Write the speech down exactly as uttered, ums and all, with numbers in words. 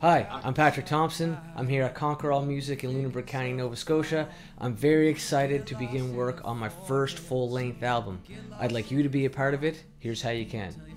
Hi, I'm Patrick Thompson. I'm here at Conquer All Music in Lunenburg County, Nova Scotia. I'm very excited to begin work on my first full-length album. I'd like you to be a part of it. Here's how you can.